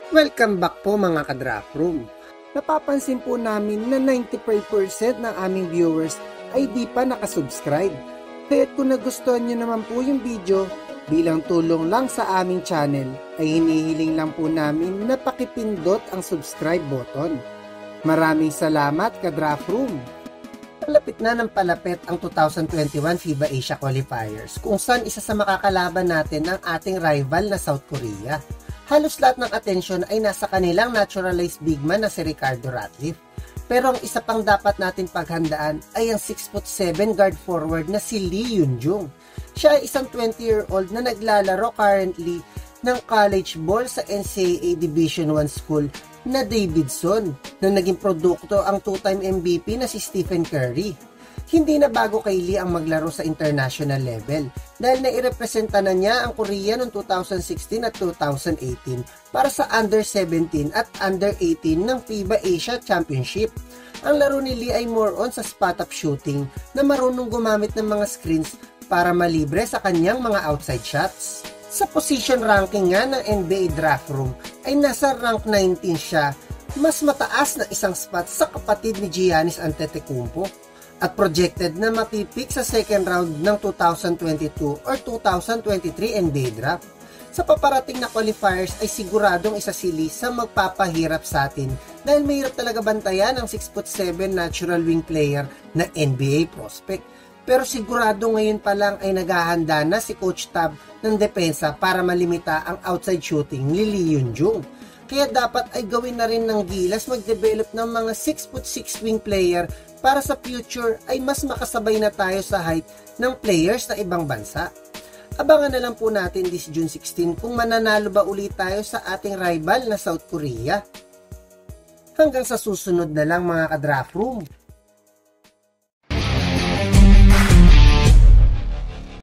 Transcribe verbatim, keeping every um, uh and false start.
Welcome back po mga ka-Draft Room. Napapansin po namin na ninety-five percent ng aming viewers ay di pa nakasubscribe. Kaya kung nagustuhan nyo naman po yung video, bilang tulong lang sa aming channel, ay hinihiling lang po namin na pakipindot ang subscribe button. Maraming salamat ka-Draft Room! Palapit na ng palapit ang two thousand twenty-one FIBA Asia Qualifiers kung saan isa sa makakalaban natin ang ating rival na South Korea. Halos lahat ng atensyon ay nasa kanilang naturalized big man na si Ricardo Ratliff. Pero ang isa pang dapat natin paghandaan ay ang six foot seven guard forward na si Lee Yunjung. Siya ay isang twenty-year-old na naglalaro currently ng college ball sa N C A A Division one school na Davidson, na naging produkto ang two-time M V P na si Stephen Curry. Hindi na bago kay Lee ang maglaro sa international level dahil nairepresenta na niya ang Korea noong two thousand sixteen at two thousand eighteen para sa under seventeen at under eighteen ng FIBA Asia Championship. Ang laro ni Lee ay more on sa spot-up shooting na marunong gumamit ng mga screens para malibre sa kanyang mga outside shots. Sa position ranking nga ng N B A Draft Room ay nasa rank nineteen siya, mas mataas na isang spot sa kapatid ni Giannis Antetokounmpo, at projected na mapipik sa second round ng two thousand twenty-two or two thousand twenty-three N B A Draft. Sa paparating na qualifiers ay siguradong isa si Lee sa magpapahirap sa atin dahil mahirap talaga bantayan ang six foot seven natural wing player na N B A prospect. Pero sigurado ngayon pa lang ay naghahanda na si Coach Tab ng depensa para malimita ang outside shooting ni Lee Yunjung. Kaya dapat ay gawin na rin ng Gilas mag-develop ng mga six foot six wing player para sa future ay mas makasabay na tayo sa height ng players na ibang bansa. Abangan na lang po natin this June sixteen kung mananalo ba ulit tayo sa ating rival na South Korea. Hanggang sa susunod na lang mga ka-Draft Room.